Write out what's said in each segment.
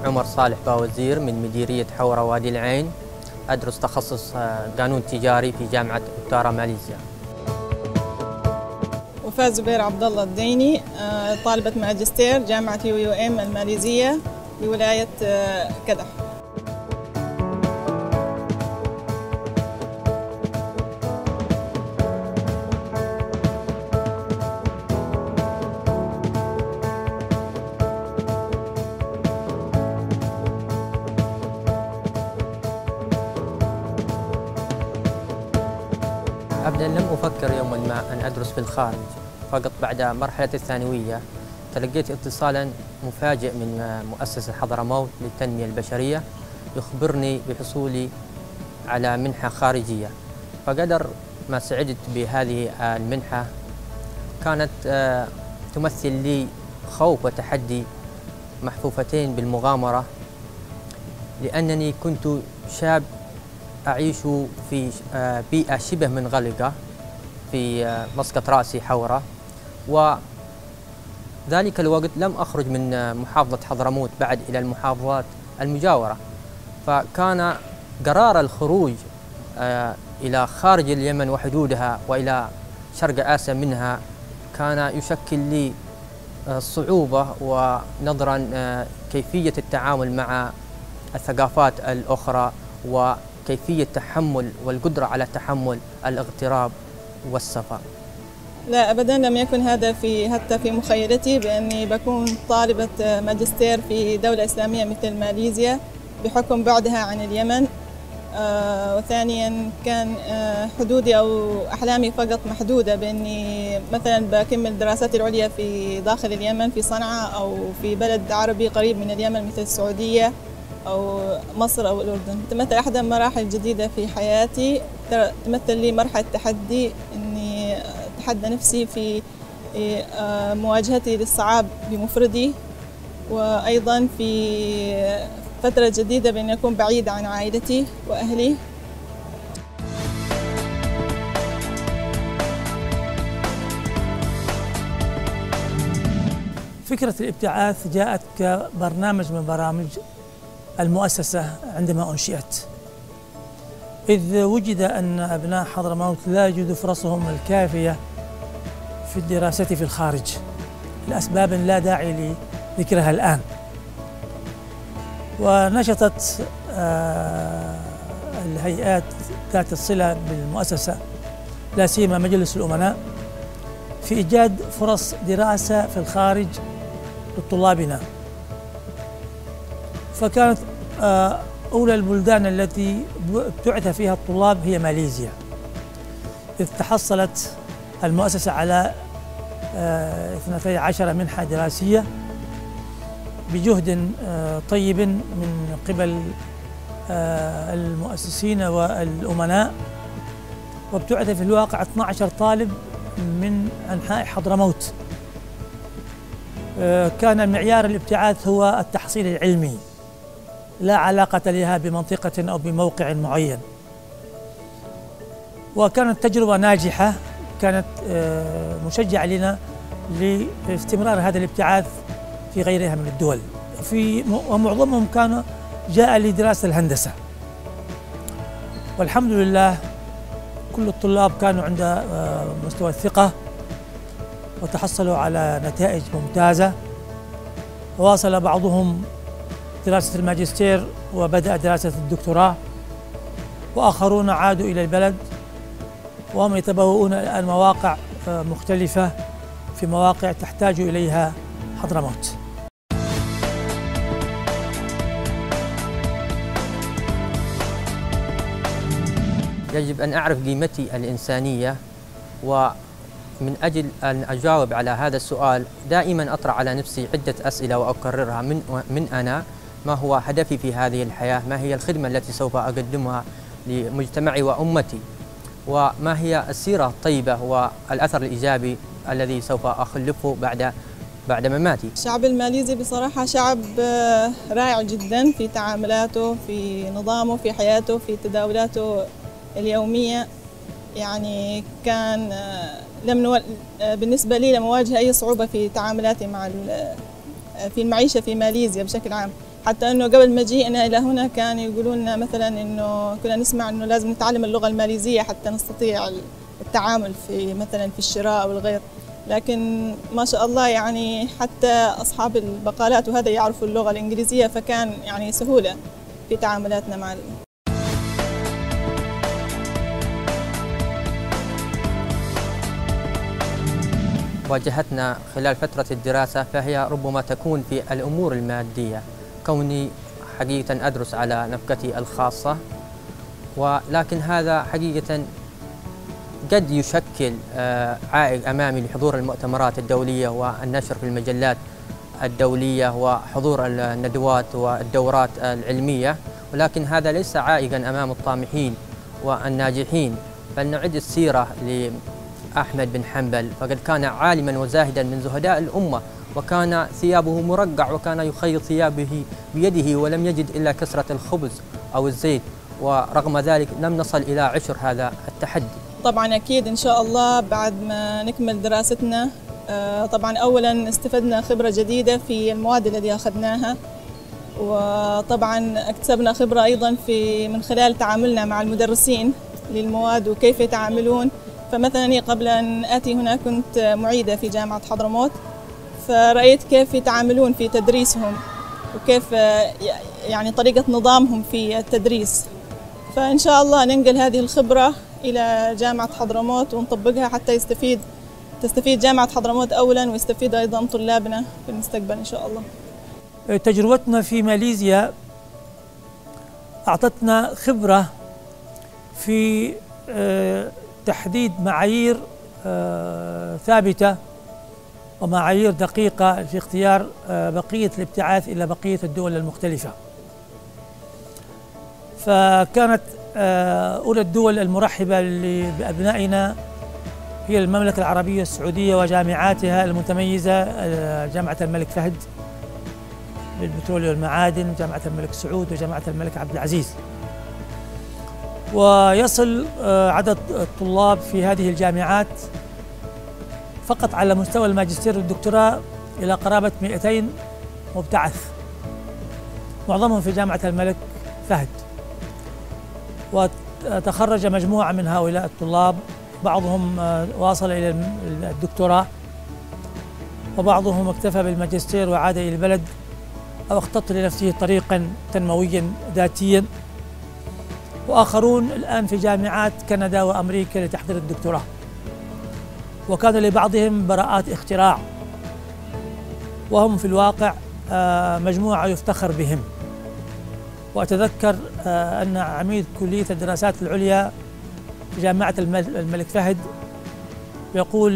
عمر صالح باوزير من مديرية حورة وادي العين، أدرس تخصص قانون تجاري في جامعة أوتارا ماليزيا. وفاء زبير عبد الله الديني، طالبة ماجستير جامعة UUM الماليزية بولاية كدح. أبداً لم أفكر يوماً ما أن أدرس في الخارج، فقط بعد مرحلة الثانوية تلقيت اتصالاً مفاجئ من مؤسسة حضرموت للتنمية البشرية يخبرني بحصولي على منحة خارجية. فقدر ما سعدت بهذه المنحة كانت تمثل لي خوف وتحدي محفوفتين بالمغامرة، لأنني كنت شاب أعيش في بيئة شبه منغلقة في مسقط رأسي حورة، وذلك الوقت لم أخرج من محافظة حضرموت بعد إلى المحافظات المجاورة. فكان قرار الخروج إلى خارج اليمن وحدودها وإلى شرق آسيا منها كان يشكل لي صعوبة، ونظرا كيفية التعامل مع الثقافات الأخرى وكيفية تحمل والقدرة على تحمل الاغتراب والسفر. لا أبداً لم يكن هذا حتى في مخيلتي بأني بكون طالبة ماجستير في دولة إسلامية مثل ماليزيا بحكم بعدها عن اليمن. وثانياً كان حدودي أو أحلامي فقط محدودة بأني مثلاً بكمل دراساتي العليا في داخل اليمن في صنعاء أو في بلد عربي قريب من اليمن مثل السعودية أو مصر أو الأردن. تمثل أحد المراحل الجديدة في حياتي، تمثل لي مرحلة تحدي إني أتحدى نفسي في مواجهتي للصعاب بمفردي، وأيضا في فترة جديدة بأن أكون بعيدة عن عائلتي وأهلي. فكرة الابتعاث جاءت كبرنامج من برامج المؤسسة عندما أنشئت، إذ وجد أن أبناء حضرموت لا يجد فرصهم الكافية في الدراسة في الخارج لأسباب لا داعي لذكرها الآن. ونشطت الهيئات ذات الصلة بالمؤسسة لا سيما مجلس الأمناء في إيجاد فرص دراسة في الخارج لطلابنا. فكانت أولى البلدان التي ابتعث فيها الطلاب هي ماليزيا، إذ تحصلت المؤسسة على 12 منحة دراسية بجهد طيب من قبل المؤسسين والأمناء. وابتعث في الواقع 12 طالب من أنحاء حضرموت. كان معيار الابتعاث هو التحصيل العلمي، لا علاقة لها بمنطقة أو بموقع معين. وكانت تجربة ناجحة، كانت مشجعة لنا لاستمرار هذا الابتعاث في غيرها من الدول، ومعظمهم كان جاء لدراسة الهندسة. والحمد لله كل الطلاب كانوا عند مستوى الثقة وتحصلوا على نتائج ممتازة. وواصل بعضهم دراسة الماجستير وبدأ دراسة الدكتوراه، وآخرون عادوا إلى البلد وهم يتبوؤون الآن مواقع مختلفة في مواقع تحتاج إليها حضرموت. يجب أن أعرف قيمتي الإنسانية، ومن أجل أن أجاوب على هذا السؤال دائما أطرح على نفسي عدة أسئلة وأكررها من أنا ما هو هدفي في هذه الحياة، ما هي الخدمة التي سوف أقدمها لمجتمعي وأمتي، وما هي السيرة الطيبة والأثر الإيجابي الذي سوف أخلفه بعد مماتي. الشعب الماليزي بصراحة شعب رائع جدا في تعاملاته، في نظامه، في حياته، في تداولاته اليومية. يعني كان بالنسبة لي لم أواجه أي صعوبة في تعاملاتي في المعيشة في ماليزيا بشكل عام. حتى أنه قبل مجيئنا إلى هنا كانوا يقولون لنا مثلا أنه كنا نسمع أنه لازم نتعلم اللغة الماليزية حتى نستطيع التعامل في مثلا في الشراء أو الغير، لكن ما شاء الله يعني حتى أصحاب البقالات وهذا يعرفوا اللغة الإنجليزية، فكان يعني سهولة في تعاملاتنا مع واجهتنا خلال فترة الدراسة فهي ربما تكون في الأمور المادية، كوني حقيقة أدرس على نفقتي الخاصة، ولكن هذا حقيقة قد يشكل عائق أمامي لحضور المؤتمرات الدولية والنشر في المجلات الدولية وحضور الندوات والدورات العلمية، ولكن هذا ليس عائقا أمام الطامحين والناجحين. فلنعد السيرة لأحمد بن حنبل، فقد كان عالما وزاهدا من زهداء الأمة، وكان ثيابه مرقع وكان يخيط ثيابه بيده ولم يجد إلا كسرة الخبز أو الزيت، ورغم ذلك لم نصل إلى عشر هذا التحدي. طبعا أكيد إن شاء الله بعد ما نكمل دراستنا طبعا أولا استفدنا خبرة جديدة في المواد التي أخذناها، وطبعا اكتسبنا خبرة أيضا من خلال تعاملنا مع المدرسين للمواد وكيف يتعاملون. فمثلا قبل أن آتي هنا كنت معيدة في جامعة حضرموت، فرأيت كيف يتعاملون في تدريسهم وكيف يعني طريقة نظامهم في التدريس، فإن شاء الله ننقل هذه الخبرة إلى جامعة حضرموت ونطبقها حتى تستفيد جامعة حضرموت أولا ويستفيد أيضا طلابنا في المستقبل إن شاء الله. تجربتنا في ماليزيا أعطتنا خبرة في تحديد معايير ثابتة ومعايير دقيقة في اختيار بقية الابتعاث إلى بقية الدول المختلفة. فكانت أولى الدول المرحبة بأبنائنا هي المملكة العربية السعودية وجامعاتها المتميزة، جامعة الملك فهد للبترول والمعادن، جامعة الملك سعود، وجامعة الملك عبد العزيز. ويصل عدد الطلاب في هذه الجامعات فقط على مستوى الماجستير والدكتوراه إلى قرابة 200 مبتعث، معظمهم في جامعة الملك فهد. وتخرج مجموعة من هؤلاء الطلاب، بعضهم واصل إلى الدكتوراه، وبعضهم اكتفى بالماجستير وعاد إلى البلد أو اختط لنفسه طريقا تنمويا ذاتيا، وآخرون الآن في جامعات كندا وأمريكا لتحضير الدكتوراه، وكان لبعضهم براءات اختراع، وهم في الواقع مجموعة يفتخر بهم. وأتذكر أن عميد كلية الدراسات العليا في جامعة الملك فهد يقول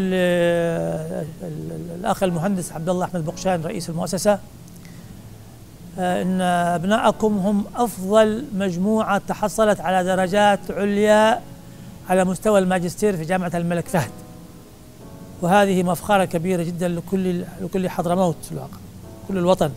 الأخ المهندس عبد الله أحمد بقشان رئيس المؤسسة إن أبنائكم هم أفضل مجموعة تحصلت على درجات عليا على مستوى الماجستير في جامعة الملك فهد، وهذه مفخرة كبيرة جدا لكل حضرموت في الواقع، كل الوطن.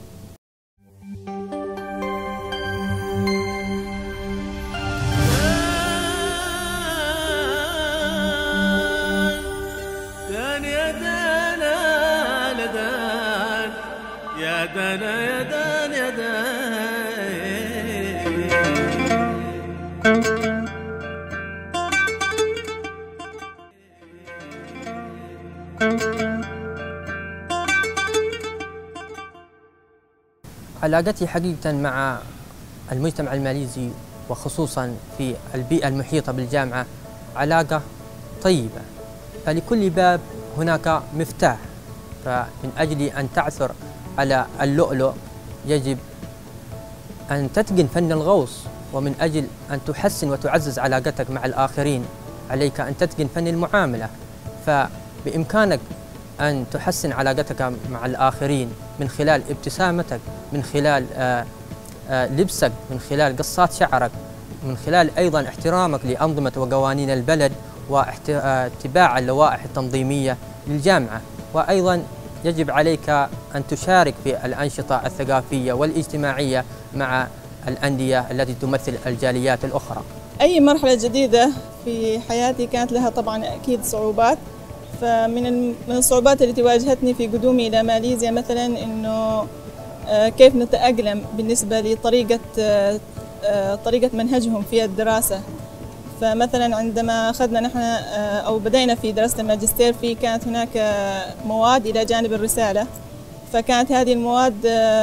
علاقتي حقيقة مع المجتمع الماليزي وخصوصا في البيئة المحيطة بالجامعة علاقة طيبة، فلكل باب هناك مفتاح، فمن أجل أن تعثر على اللؤلؤ يجب أن تتقن فن الغوص، ومن أجل أن تحسن وتعزز علاقتك مع الآخرين عليك أن تتقن فن المعاملة. فبإمكانك أن تحسن علاقتك مع الآخرين من خلال ابتسامتك، من خلال لبسك، من خلال قصات شعرك، من خلال أيضا احترامك لأنظمة وقوانين البلد واتباع اللوائح التنظيمية للجامعة. وأيضا يجب عليك أن تشارك في الأنشطة الثقافية والاجتماعية مع الأندية التي تمثل الجاليات الأخرى. أي مرحلة جديدة في حياتي كانت لها طبعا أكيد صعوبات، فمن الصعوبات التي واجهتني في قدومي إلى ماليزيا مثلا إنه كيف نتأقلم بالنسبة لطريقة طريقة منهجهم في الدراسة. فمثلا عندما أخذنا نحن أو بدأنا في دراسة الماجستير كانت هناك مواد إلى جانب الرسالة، فكانت هذه المواد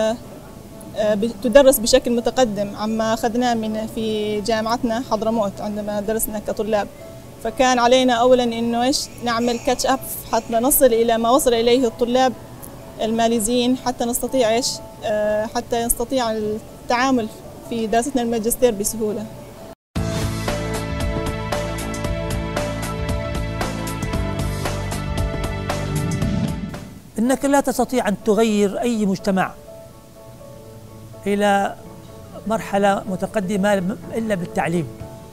تدرس بشكل متقدم عما أخذناه في جامعتنا حضرموت عندما درسنا كطلاب. فكان علينا أولا إنه نعمل كاتش أب حتى نصل إلى ما وصل إليه الطلاب الماليزيين، حتى نستطيع حتى نستطيع التعامل في دراستنا الماجستير بسهولة. إنك لا تستطيع أن تغير أي مجتمع إلى مرحلة متقدمة إلا بالتعليم.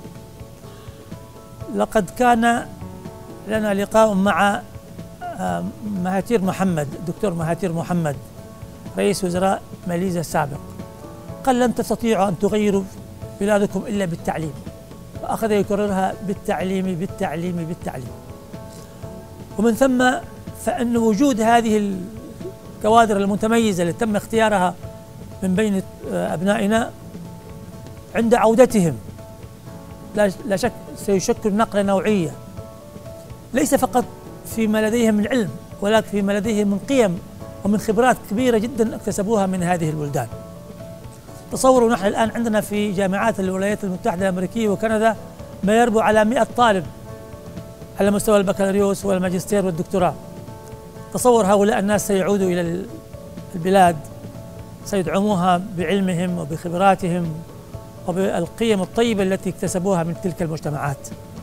لقد كان لنا لقاء مع مهاتير محمد، الدكتور مهاتير محمد رئيس وزراء ماليزيا السابق، قال لن تستطيعوا أن تغيروا بلادكم إلا بالتعليم، وأخذ يكررها بالتعليم بالتعليم بالتعليم. ومن ثم فإن وجود هذه الكوادر المتميزة اللي تم اختيارها من بين أبنائنا عند عودتهم لا شك سيشكل نقلة نوعية، ليس فقط فيما لديهم من علم، ولكن فيما لديهم من قيم ومن خبرات كبيرة جدا اكتسبوها من هذه البلدان. تصوروا نحن الآن عندنا في جامعات الولايات المتحدة الأمريكية وكندا ما يربو على 100 طالب على مستوى البكالوريوس والماجستير والدكتوراه. تصور هؤلاء الناس سيعودوا إلى البلاد، سيدعموها بعلمهم وبخبراتهم وبالقيم الطيبة التي اكتسبوها من تلك المجتمعات.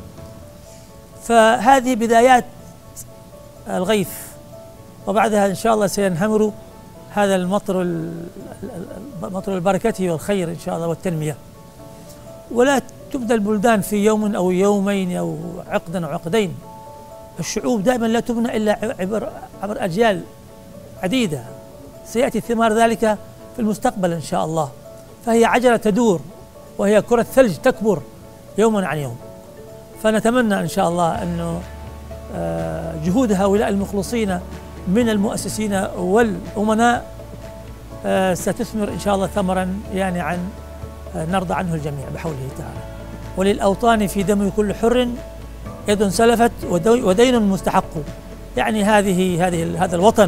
فهذه بدايات الغيث، وبعدها إن شاء الله سينهمر هذا المطر البركة والخير إن شاء الله والتنمية. ولا تبنى البلدان في يوم أو يومين أو عقدا أو عقدين. الشعوب دائما لا تبنى إلا عبر أجيال عديدة، سيأتي ثمار ذلك في المستقبل إن شاء الله. فهي عجلة تدور، وهي كرة ثلج تكبر يوما عن يوم. فنتمنى إن شاء الله أنه جهود هؤلاء المخلصين من المؤسسين والأمناء ستثمر إن شاء الله ثمرا يعني نرضى عنه الجميع بحوله تعالى. وللأوطان في دم كل حر يد سلفت ودين مستحق. يعني هذا الوطن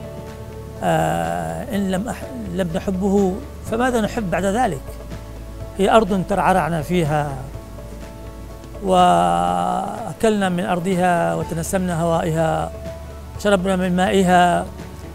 إن لم نحبه فماذا نحب بعد ذلك؟ هي أرض ترعرعنا فيها وأكلنا من أرضها وتنسمنا هوائها، شربنا من مائها،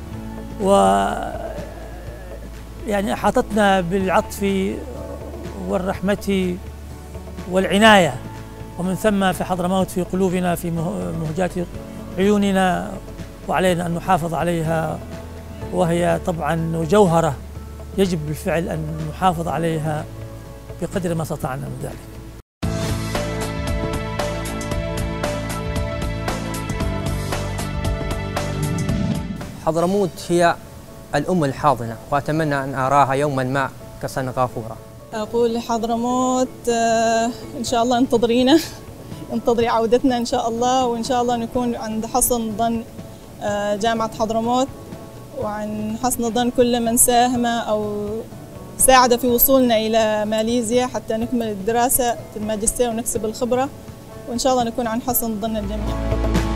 يعني أحاطتنا بالعطف والرحمة والعناية. ومن ثم في حضرموت في قلوبنا، في مهجات عيوننا، وعلينا أن نحافظ عليها، وهي طبعا جوهرة يجب بالفعل أن نحافظ عليها بقدر ما استطعنا من ذلك. حضرموت هي الأم الحاضنة، وأتمنى أن أراها يوما ما كسنغافورة. أقول لحضرموت إن شاء الله انتظرينا، انتظري عودتنا إن شاء الله، وإن شاء الله نكون عند حسن ظن جامعة حضرموت، وعن حسن ظن كل من ساهم أو ساعد في وصولنا إلى ماليزيا حتى نكمل الدراسة في الماجستير ونكسب الخبرة، وإن شاء الله نكون عن حسن ظن الجميع.